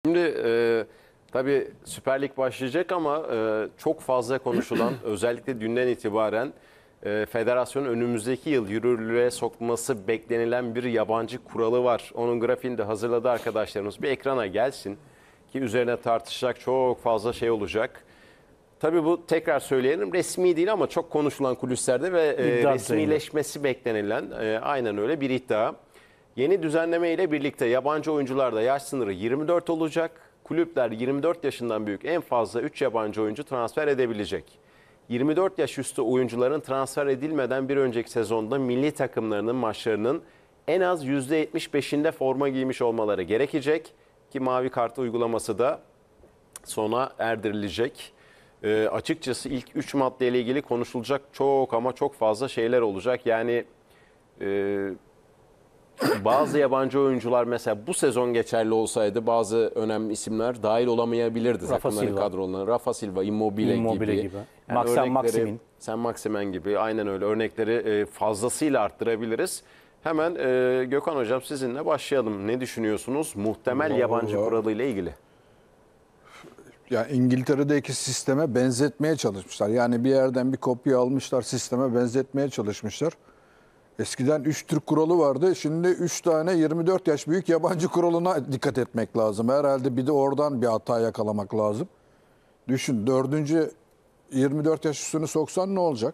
Şimdi tabii Süper Lig başlayacak ama çok fazla konuşulan özellikle dünden itibaren federasyonun önümüzdeki yıl yürürlüğe sokması beklenilen bir yabancı kuralı var. Onun grafiğini de hazırladı arkadaşlarımız. Bir ekrana gelsin ki üzerine tartışacak çok fazla şey olacak. Tabii bu tekrar söyleyelim resmi değil ama çok konuşulan kulislerde ve resmileşmesi beklenilen aynen öyle bir iddia. Yeni düzenleme ile birlikte yabancı oyuncularda yaş sınırı 24 olacak. Kulüpler 24 yaşından büyük en fazla 3 yabancı oyuncu transfer edebilecek. 24 yaş üstü oyuncuların transfer edilmeden bir önceki sezonda milli takımlarının maçlarının en az %75'inde forma giymiş olmaları gerekecek. Ki mavi kart uygulaması da sona erdirilecek. Açıkçası ilk 3 maddeyle ilgili konuşulacak çok ama çok fazla şeyler olacak. Yani bazı yabancı oyuncular mesela bu sezon geçerli olsaydı bazı önemli isimler dahil olamayabilirdi takımların kadrolarına. Rafa Silva, Immobile gibi. Yani Maximin. Sen Maximen gibi aynen öyle örnekleri fazlasıyla arttırabiliriz. Hemen Gökhan Hocam sizinle başlayalım. Ne düşünüyorsunuz muhtemel yabancı kuralı ile ilgili? Ya İngiltere'deki sisteme benzetmeye çalışmışlar. Yani bir yerden bir kopya almışlar, sisteme benzetmeye çalışmışlar. Eskiden 3 Türk kuralı vardı. Şimdi 3 tane 24 yaş büyük yabancı kuralına dikkat etmek lazım. Herhalde bir de oradan bir hata yakalamak lazım. Düşün 4. 24 yaş üstünü soksan ne olacak?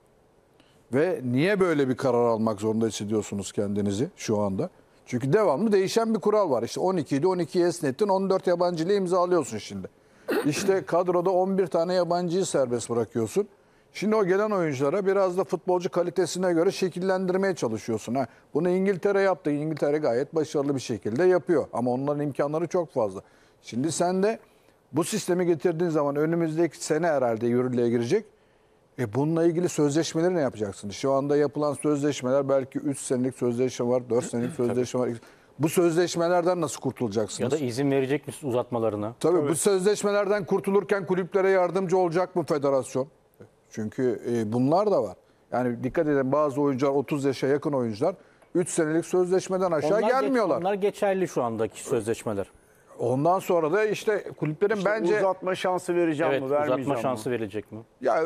Ve niye böyle bir karar almak zorunda hissediyorsunuz kendinizi şu anda? Çünkü devamlı değişen bir kural var. İşte 12'de 12'ye esnettin, 14 yabancı ile imzalıyorsun şimdi. İşte kadroda 11 tane yabancıyı serbest bırakıyorsun. Şimdi o gelen oyunculara biraz da futbolcu kalitesine göre şekillendirmeye çalışıyorsun. Bunu İngiltere yaptı. İngiltere gayet başarılı bir şekilde yapıyor. Ama onların imkanları çok fazla. Şimdi sen de bu sistemi getirdiğin zaman önümüzdeki sene herhalde yürürlüğe girecek. Bununla ilgili sözleşmeleri ne yapacaksınız? Şu anda yapılan sözleşmeler belki 3 senelik sözleşme var, 4 senelik sözleşme var. Bu sözleşmelerden nasıl kurtulacaksınız? Ya da izin verecek misiniz uzatmalarına? Tabii bu sözleşmelerden kurtulurken kulüplere yardımcı olacak mı federasyon? Çünkü bunlar da var. Yani dikkat edin bazı oyuncular 30 yaşa yakın oyuncular 3 senelik sözleşmeden aşağı gelmiyorlar. Onlar geçerli şu andaki sözleşmeler. Ondan sonra da işte kulüplerin işte bence uzatma şansı vereceğim mi, vermeyeceğim uzatma mi? şansı verilecek mi? Ya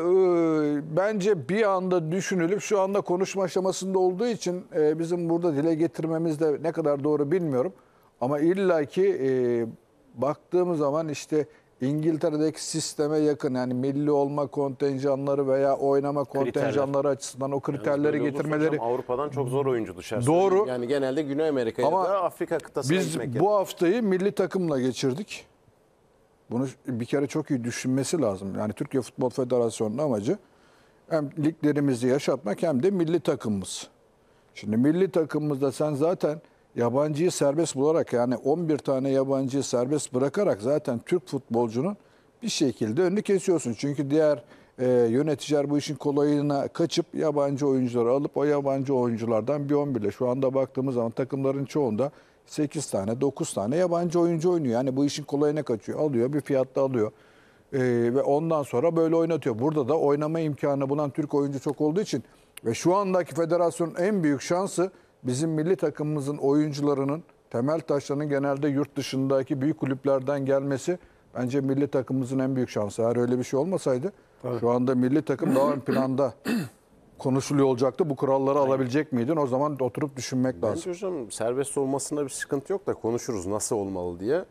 bence bir anda düşünülüp şu anda konuşma aşamasında olduğu için bizim burada dile getirmemiz de ne kadar doğru bilmiyorum. Ama illaki baktığımız zaman işte İngiltere'deki sisteme yakın yani milli olma kontenjanları veya oynama kontenjanları açısından o kriterleri getirmeleri. Hocam, Avrupa'dan çok zor oyuncu düşer. Doğru. Yani genelde Güney Amerika'ya da Afrika kıtasına gitmek. Biz bu haftayı milli takımla geçirdik. Bunu bir kere çok iyi düşünmesi lazım. Yani Türkiye Futbol Federasyonu'nun amacı hem liglerimizi yaşatmak hem de milli takımımız. Şimdi milli takımımızda sen zaten yabancıyı serbest bularak yani 11 tane yabancıyı serbest bırakarak zaten Türk futbolcunun bir şekilde önünü kesiyorsun. Çünkü diğer yöneticiler bu işin kolayına kaçıp yabancı oyuncuları alıp o yabancı oyunculardan bir 11'le şu anda baktığımız zaman takımların çoğunda 8 tane 9 tane yabancı oyuncu oynuyor. Yani bu işin kolayına kaçıyor. Alıyor bir fiyatta alıyor. Ve ondan sonra böyle oynatıyor. Burada da oynama imkanı bulan Türk oyuncu çok olduğu için ve şu andaki federasyonun en büyük şansı bizim milli takımımızın oyuncularının temel taşlarının genelde yurt dışındaki büyük kulüplerden gelmesi bence milli takımımızın en büyük şansı. Eğer öyle bir şey olmasaydı şu anda milli takım daha ön planda konuşuluyor olacaktı. Bu kuralları alabilecek miydin? O zaman oturup düşünmek lazım. Bence hocam serbest olmasında bir sıkıntı yok da konuşuruz nasıl olmalı diye.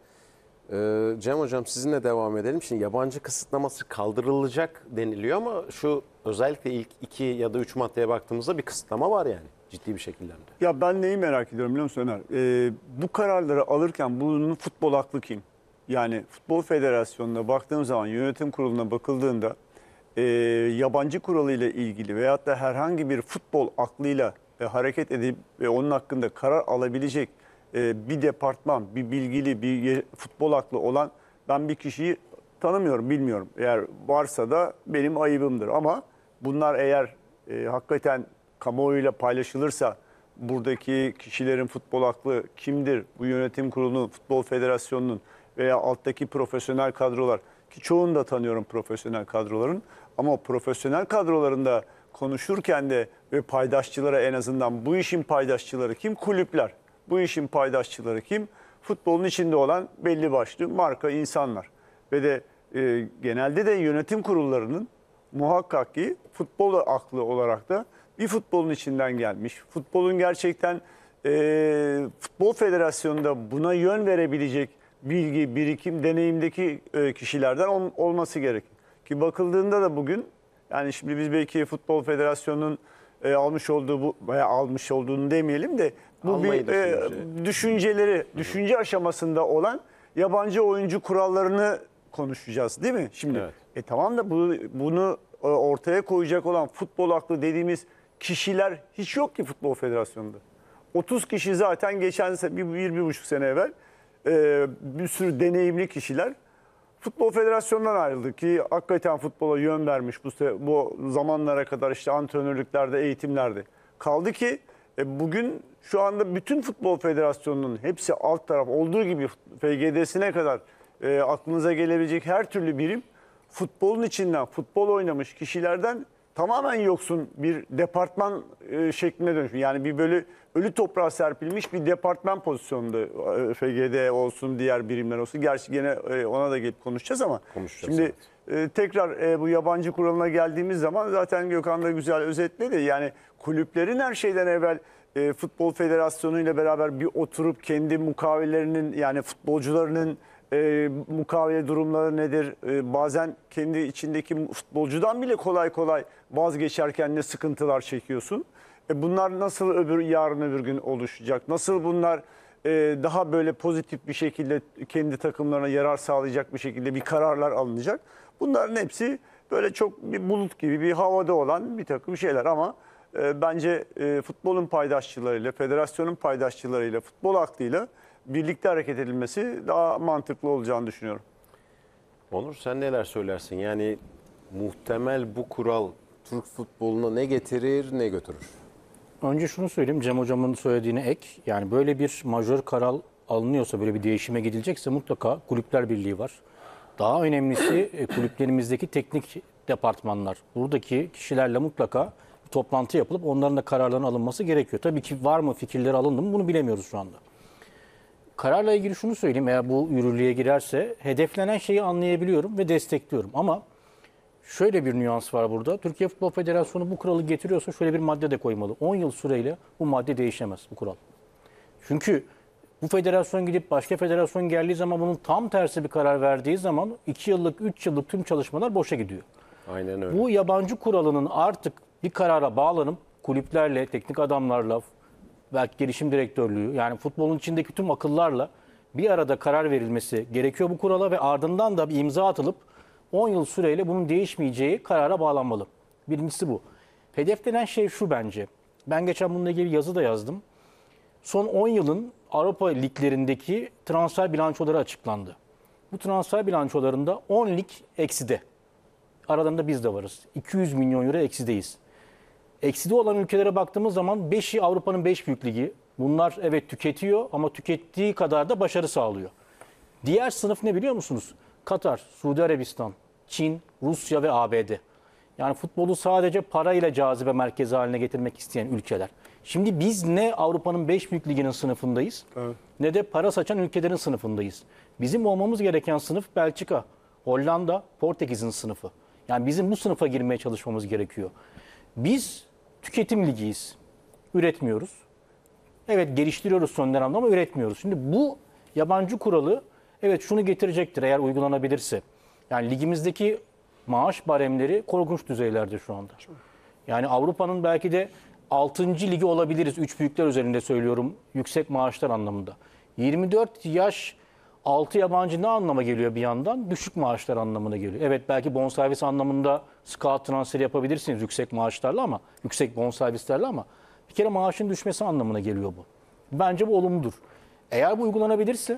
Cem hocam sizinle devam edelim. Şimdi yabancı kısıtlaması kaldırılacak deniliyor ama şu özellikle ilk 2 ya da 3 maddeye baktığımızda bir kısıtlama var yani. Ciddi bir şekilde. Ya ben neyi merak ediyorum biliyor musun Ömer? Bu kararları alırken bunun futbol aklı kim? Yani Futbol Federasyonu'na baktığım zaman yönetim kuruluna bakıldığında yabancı kuralı ile ilgili veyahut da herhangi bir futbol aklıyla hareket edip ve onun hakkında karar alabilecek bir departman, bir bilgili, bir futbol aklı olan ben bir kişiyi tanımıyorum, bilmiyorum. Eğer varsa da benim ayıbımdır ama bunlar eğer hakikaten kamuoyuyla paylaşılırsa buradaki kişilerin futbol aklı kimdir? Bu yönetim kurulunun, Futbol Federasyonu'nun veya alttaki profesyonel kadrolar ki çoğunu da tanıyorum profesyonel kadroların ama o profesyonel kadrolarında konuşurken de ve paydaşçılara en azından bu işin paydaşçıları kim? Kulüpler. Bu işin paydaşçıları kim? futbolun içinde olan belli başlı marka insanlar. Ve de genelde de yönetim kurullarının muhakkak ki futbol aklı olarak da bir futbolun içinden gelmiş. Futbolun gerçekten Futbol Federasyonu'nda buna yön verebilecek bilgi, birikim, deneyimdeki kişilerden olması gerek. Ki bakıldığında da bugün, yani şimdi biz belki Futbol Federasyonu'nun almış olduğu bu, veya almış olduğunu demeyelim de bu Almayı bir düşünce aşamasında olan yabancı oyuncu kurallarını konuşacağız değil mi? Şimdi Evet. tamam da bunu ortaya koyacak olan futbol aklı dediğimiz kişiler hiç yok ki Futbol Federasyonu'nda. 30 kişi zaten geçen sene, bir buçuk sene evvel bir sürü deneyimli kişiler Futbol Federasyonu'ndan ayrıldı ki hakikaten futbola yön vermiş bu zamanlara kadar işte antrenörlüklerde, eğitimlerde. Kaldı ki bugün şu anda bütün Futbol Federasyonu'nun hepsi alt taraf olduğu gibi FGD'sine kadar aklınıza gelebilecek her türlü birim futbolun içinden futbol oynamış kişilerden tamamen yoksun bir departman şekline dönüşmüş. Yani bir böyle ölü toprağa serpilmiş bir departman pozisyonunda FGD olsun, diğer birimler olsun. Gerçi gene ona da gelip konuşacağız ama şimdi tekrar bu yabancı kuralına geldiğimiz zaman zaten Gökhan da güzel özetledi. Yani kulüplerin her şeyden evvel Futbol Federasyonu ile beraber bir oturup kendi mukavellerinin, yani futbolcularının mukavele durumları nedir? Bazen kendi içindeki futbolcudan bile kolay kolay vazgeçerken ne sıkıntılar çekiyorsun? Bunlar nasıl yarın öbür gün oluşacak? Nasıl bunlar daha böyle pozitif bir şekilde kendi takımlarına yarar sağlayacak bir şekilde bir kararlar alınacak? Bunların hepsi böyle çok bir bulut gibi bir havada olan bir takım şeyler ama bence futbolun paydaşçılarıyla, federasyonun paydaşçılarıyla, futbol aklıyla birlikte hareket edilmesi daha mantıklı olacağını düşünüyorum. Onur, sen neler söylersin? Yani muhtemel bu kural Türk futboluna ne getirir ne götürür? Önce şunu söyleyeyim, Cem Hocam'ın söylediğine ek. Yani böyle bir majör karar alınıyorsa, böyle bir değişime gidilecekse mutlaka Kulüpler Birliği var. Daha önemlisi kulüplerimizdeki teknik departmanlar. Buradaki kişilerle mutlaka bir toplantı yapılıp onların da kararlarının alınması gerekiyor. Tabii ki var mı, fikirleri alındı mı bunu bilemiyoruz şu anda. Kararla ilgili şunu söyleyeyim, eğer bu yürürlüğe girerse hedeflenen şeyi anlayabiliyorum ve destekliyorum. Ama şöyle bir nüans var burada. Türkiye Futbol Federasyonu bu kuralı getiriyorsa şöyle bir madde de koymalı. 10 yıl süreyle bu madde değişemez, bu kural. Çünkü bu federasyon gidip başka federasyon geldiği zaman bunun tam tersi bir karar verdiği zaman 2 yıllık, 3 yıllık tüm çalışmalar boşa gidiyor. Aynen öyle. Bu yabancı kuralının artık bir karara bağlanıp kulüplerle, teknik adamlarla, belki gelişim direktörlüğü, yani futbolun içindeki tüm akıllarla bir arada karar verilmesi gerekiyor bu kurala ve ardından da bir imza atılıp 10 yıl süreyle bunun değişmeyeceği karara bağlanmalı. Birincisi bu. Hedeflenen şey şu bence. Ben geçen bununla ilgili yazı da yazdım. Son 10 yılın Avrupa liglerindeki transfer bilançoları açıklandı. Bu transfer bilançolarında 10 lig ekside. Aralarında biz de varız. 200 milyon euro eksideyiz. Ekside olan ülkelere baktığımız zaman 5'i Avrupa'nın 5 büyük ligi. Bunlar evet tüketiyor ama tükettiği kadar da başarı sağlıyor. Diğer sınıf ne biliyor musunuz? Katar, Suudi Arabistan, Çin, Rusya ve ABD. Yani futbolu sadece parayla cazibe merkezi haline getirmek isteyen ülkeler. Şimdi biz ne Avrupa'nın 5 büyük liginin sınıfındayız, evet, ne de para saçan ülkelerin sınıfındayız. Bizim olmamız gereken sınıf Belçika, Hollanda, Portekiz'in sınıfı. Yani bizim bu sınıfa girmeye çalışmamız gerekiyor. Biz tüketim ligiyiz. Üretmiyoruz. Evet, geliştiriyoruz son dönemde ama üretmiyoruz. Şimdi bu yabancı kuralı evet şunu getirecektir eğer uygulanabilirse. Yani ligimizdeki maaş baremleri korkunç düzeylerde şu anda. Yani Avrupa'nın belki de 6. ligi olabiliriz. 3 büyükler üzerinde söylüyorum yüksek maaşlar anlamında. 24 yaş altı yabancı ne anlama geliyor bir yandan? Düşük maaşlar anlamına geliyor. Evet, belki bonservis anlamında scout transferi yapabilirsiniz yüksek maaşlarla ama yüksek bonservislerle ama bir kere maaşın düşmesi anlamına geliyor bu. Bence bu olumludur. Eğer bu uygulanabilirse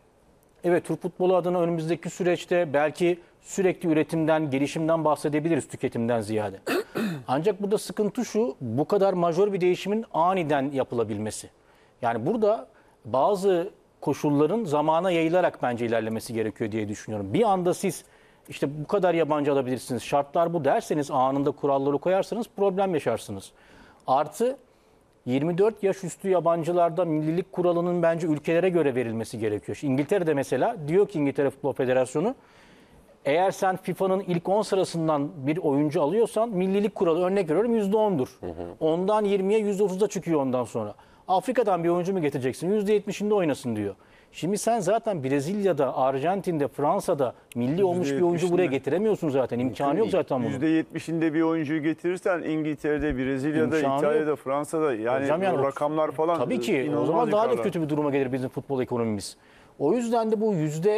evet, Türk futbolu adına önümüzdeki süreçte belki sürekli üretimden, gelişimden bahsedebiliriz tüketimden ziyade. Ancak burada sıkıntı şu, bu kadar majör bir değişimin aniden yapılabilmesi. Yani burada bazı koşulların zamana yayılarak bence ilerlemesi gerekiyor diye düşünüyorum. Bir anda siz işte bu kadar yabancı alabilirsiniz, şartlar bu derseniz, anında kuralları koyarsanız problem yaşarsınız. Artı 24 yaş üstü yabancılarda millilik kuralının bence ülkelere göre verilmesi gerekiyor. Şimdi İngiltere'de mesela diyor ki İngiltere Futbol Federasyonu, eğer sen FIFA'nın ilk 10 sırasından bir oyuncu alıyorsan millilik kuralı örnek veriyorum %10'dur. Ondan 20'ye %30'da çıkıyor ondan sonra. Afrika'dan bir oyuncu mu getireceksin? %70'inde oynasın diyor. Şimdi sen zaten Brezilya'da, Arjantin'de, Fransa'da milli olmuş bir oyuncu buraya %70'inde. getiremiyorsun zaten. İmkanı yok zaten bunun. %70'inde bir oyuncuyu getirirsen İngiltere'de, Brezilya'da, İmkanı İtalya'da, yok. Fransa'da yani Hocam yani o rakamlar falan tabii ki o inanılmaz zaman daha da yukarılar. kötü bir duruma gelir bizim futbol ekonomimiz. O yüzden de bu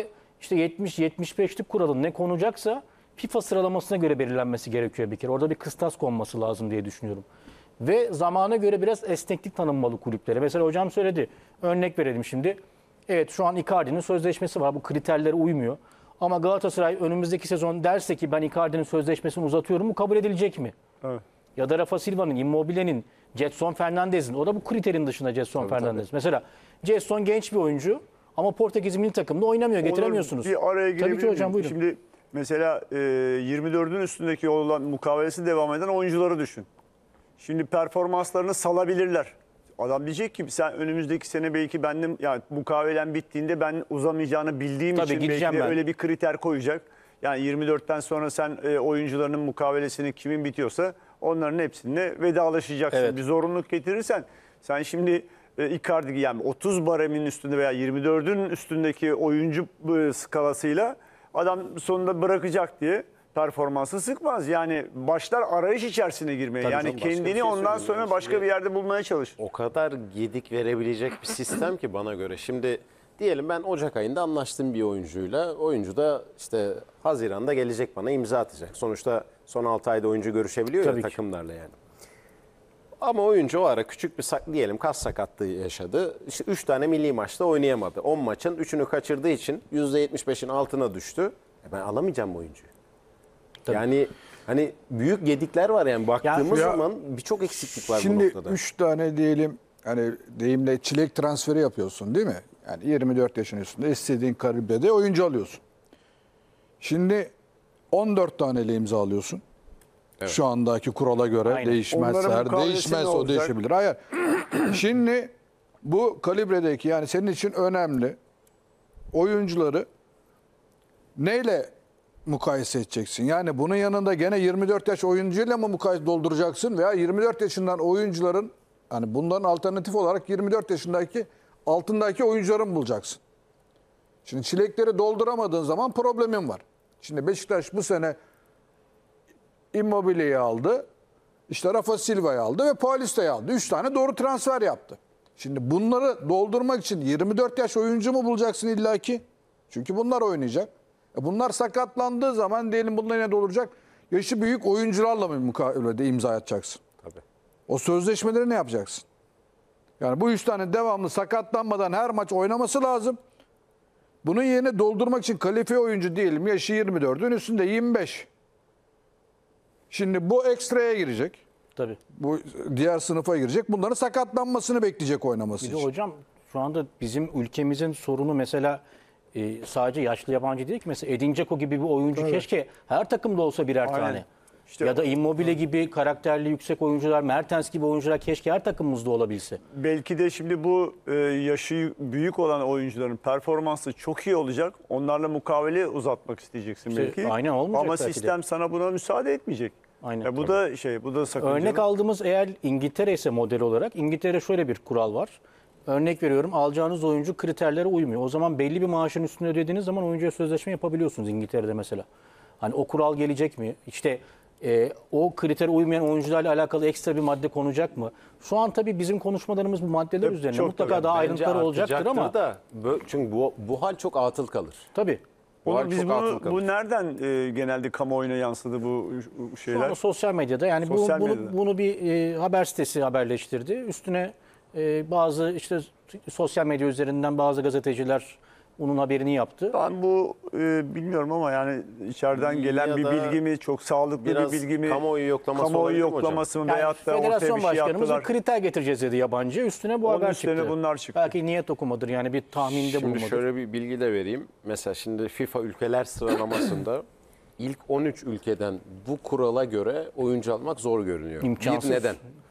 %70-75'lik kuralın ne konacaksa FIFA sıralamasına göre belirlenmesi gerekiyor bir kere. Orada bir kıstas konması lazım diye düşünüyorum. Ve zamana göre biraz esneklik tanınmalı kulüplere. Mesela hocam söyledi. Örnek verelim şimdi. Evet, şu an Icardi'nin sözleşmesi var. Bu kriterlere uymuyor. Ama Galatasaray önümüzdeki sezon derse ki ben Icardi'nin sözleşmesini uzatıyorum, bu kabul edilecek mi? Evet. Ya da Rafa Silva'nın, Immobile'nin, Gedson Fernandez'in. O da bu kriterin dışında Gedson Fernandez. Mesela Gedson genç bir oyuncu ama Portekiz milli takımda oynamıyor. Getiremiyorsunuz. Bir araya girebilir Tabii ki hocam, miyim? buyurun. Şimdi mesela 24'ün üstündeki olan mukavelesi devam eden oyuncuları düşün. Şimdi performanslarını salabilirler. Adam diyecek ki sen önümüzdeki sene belki benim yani mukavelen bittiğinde ben uzamayacağını bildiğim Tabii, için belki gideceğim de ben. öyle bir kriter koyacak. Yani 24'ten sonra sen oyuncularının mukavelesini kimin bitiyorsa onların hepsine vedalaşacaksın. Evet. Bir zorunluluk getirirsen sen şimdi Icardi yani 30 baremin üstünde veya 24'ün üstündeki oyuncu skalasıyla adam sonunda bırakacak diye performansı sıkmaz. Yani başlar arayış içerisine girmeye. Tabii yani canım, başka bir kendini şey ondan söyleyeyim sonra yani. başka Şimdi bir yerde bulmaya çalışır. o kadar gedik verebilecek bir sistem ki bana göre. Şimdi diyelim ben Ocak ayında anlaştığım bir oyuncuyla. Oyuncu da işte Haziran'da gelecek, bana imza atacak. Sonuçta son 6 ayda oyuncu görüşebiliyor Tabii ya ki. takımlarla yani. Ama oyuncu o ara küçük bir diyelim kas sakatlığı yaşadı. İşte 3 tane milli maçta oynayamadı. 10 maçın 3'ünü kaçırdığı için %75'in altına düştü. Ben alamayacağım bu oyuncuyu. Tabii. Yani hani büyük gedikler var yani baktığımız Ya- zaman birçok eksiklik var bu Şimdi noktada. 3 tane diyelim hani deyimle çilek transferi yapıyorsun değil mi? Yani 24 yaşın üstünde istediğin kalibrede oyuncu alıyorsun. Şimdi 14 taneyle imza alıyorsun. Şu andaki kurala göre Aynen. değişmez. Onların Eğer mukavelesi değişmez ne o olacak? değişebilir. Hayır. Şimdi bu kalibredeki yani senin için önemli oyuncuları neyle mukayese edeceksin? Yani bunun yanında gene 24 yaş oyuncuyla mı mukayese dolduracaksın veya 24 yaşından oyuncuların hani bunların alternatif olarak 24 yaşındaki altındaki oyuncuları mı bulacaksın? Şimdi çilekleri dolduramadığın zaman problemin var. Şimdi Beşiktaş bu sene Immobile'yi aldı. İşte Rafa Silva'yı aldı ve Paulista'yı aldı. 3 tane doğru transfer yaptı. Şimdi bunları doldurmak için 24 yaş oyuncu mu bulacaksın illaki? Çünkü bunlar oynayacak. Bunlar sakatlandığı zaman diyelim bunlar yine dolduracak. Yaşı büyük oyuncularla mı mukavelede imza atacaksın? Tabii. O sözleşmeleri ne yapacaksın? Yani bu 3 tane devamlı sakatlanmadan her maç oynaması lazım. Bunun yerine doldurmak için kalifiye oyuncu diyelim yaşı 24'ün üstünde 25. Şimdi bu ekstraya girecek. Tabii. Bu diğer sınıfa girecek. Bunların sakatlanmasını bekleyecek oynaması Bir de için. hocam şu anda bizim ülkemizin sorunu mesela sadece yaşlı yabancı değil ki. Mesela Edin Dzeko gibi bir oyuncu keşke her takımda olsa birer Aynen. tane. İşte ya da Immobile gibi karakterli yüksek oyuncular, Mertens gibi oyuncular keşke her takımımızda olabilse. belki de şimdi bu yaşı büyük olan oyuncuların performansı çok iyi olacak. Onlarla mukavele uzatmak isteyeceksin İşte belki. aynen olmayacak Ama belki de. sistem sana buna müsaade etmeyecek. Aynen. Ya bu da bu da sakıncalı. Örnek aldığımız eğer İngiltere ise model olarak İngiltere şöyle bir kural var. Örnek veriyorum, alacağınız oyuncu kriterlere uymuyor. O zaman belli bir maaşın üstüne ödediğiniz zaman oyuncuya sözleşme yapabiliyorsunuz İngiltere'de mesela. Hani o kural gelecek mi? İşte o kritere uymayan oyuncularla alakalı ekstra bir madde konacak mı? Şu an tabii bizim konuşmalarımız bu maddeler Tabii, üzerine. çok Mutlaka tabii. daha Bence ayrıntıları olacaktır ama da çünkü bu hal çok atıl kalır. tabii. Bu hal Onu biz çok atıl kalır. bu nereden genelde kamuoyuna yansıdı bu Şu şeyler? anda sosyal medyada yani Sosyal medyada. bunu bir haber sitesi haberleştirdi. Üstüne bazı işte sosyal medya üzerinden bazı gazeteciler onun haberini yaptı. Ben bu bilmiyorum ama yani içeriden gelen Ya bir da bilgi mi, çok sağlıklı biraz bir bilgi mi? kamuoyu yoklaması Kamuoyu olabilir mi hocam? yoklaması mı Yani veyahut da ortaya federasyon bir şey başkanımız bir yaptılar. kriter getireceğiz dedi yabancı. Üstüne bu Onun haber üstüne çıktı. bunlar çıktı. Belki niyet okumadır yani bir tahminde Şimdi bulunmadır. şöyle bir bilgi de vereyim. Mesela şimdi FIFA ülkeler sıralamasında ilk 13 ülkeden bu kurala göre oyuncu almak zor görünüyor. İmkansız. Bir neden.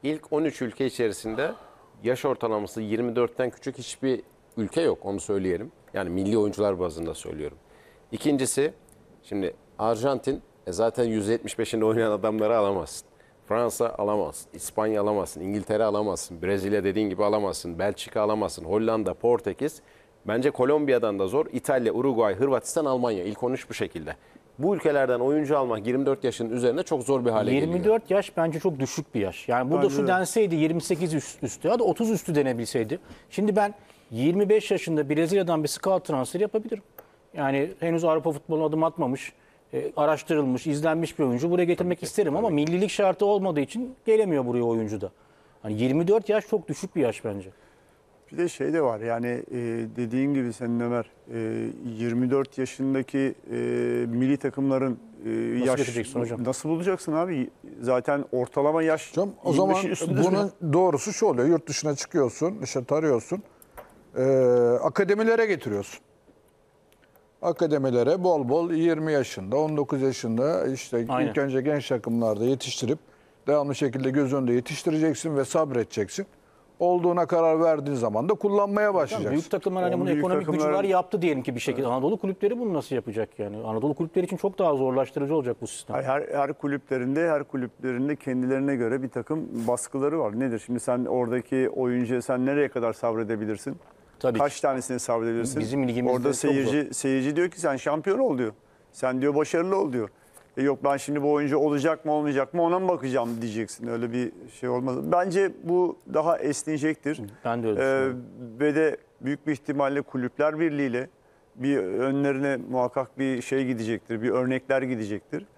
ilk 13 ülke içerisinde yaş ortalaması 24'ten küçük hiçbir ülke yok, onu söyleyelim. Yani milli oyuncular bazında söylüyorum. İkincisi, şimdi Arjantin zaten %75'inde oynayan adamları alamazsın. Fransa alamazsın, İspanya alamazsın, İngiltere alamazsın, Brezilya dediğin gibi alamazsın, Belçika alamazsın, Hollanda, Portekiz. Bence Kolombiya'dan da zor. İtalya, Uruguay, Hırvatistan, Almanya. İlk 13 bu şekilde. Bu ülkelerden oyuncu almak 24 yaşın üzerinde çok zor bir hale geliyor. 24 yaş bence çok düşük bir yaş. Yani burada Bence şu de. denseydi 28 üstü ya da 30 üstü denebilseydi. Şimdi ben 25 yaşında Brezilya'dan bir scout transferi yapabilirim. Yani henüz Avrupa futboluna adım atmamış, araştırılmış, izlenmiş bir oyuncu buraya getirmek isterim ama millilik şartı olmadığı için gelemiyor buraya oyuncu da. Hani 24 yaş çok düşük bir yaş bence. Bir de şey de var yani dediğin gibi senin Ömer 24 yaşındaki milli takımların yaş getireceksin hocam? nasıl bulacaksın abi? Zaten ortalama yaş Hocam, o zaman 25'in üstündedir bunun ya. doğrusu şu oluyor. Yurt dışına çıkıyorsun, işte tarıyorsun. Akademilere getiriyorsun. Akademilere bol bol 20 yaşında, 19 yaşında işte Aynen. ilk önce genç takımlarda yetiştirip devamlı şekilde göz önünde yetiştireceksin ve sabredeceksin. Olduğuna karar verdiğin zaman da kullanmaya başlayacaksın. Büyük takımlar hani bunu Büyük ekonomik gücü takımlar- var yaptı diyelim ki bir şekilde. Anadolu kulüpleri bunu nasıl yapacak yani? Anadolu kulüpleri için çok daha zorlaştırıcı olacak bu sistem. Her kulüplerinde kendilerine göre bir takım baskıları var. Nedir? Şimdi sen oradaki oyuncuya sen nereye kadar sabredebilirsin? Tabii Kaç tanesini sabredebilirsin? Bizim ligimizde Orada çok seyirci diyor ki sen şampiyon ol diyor. Sen diyor başarılı ol diyor. Yok ben şimdi bu oyuncu olacak mı olmayacak mı ona mı bakacağım diyeceksin. Öyle bir şey olmaz. Bence bu daha esneyecektir. Ben de öyle düşünüyorum. Ve de büyük bir ihtimalle Kulüpler Birliği'yle bir önlerine muhakkak bir şey gidecektir. Bir örnekler gidecektir.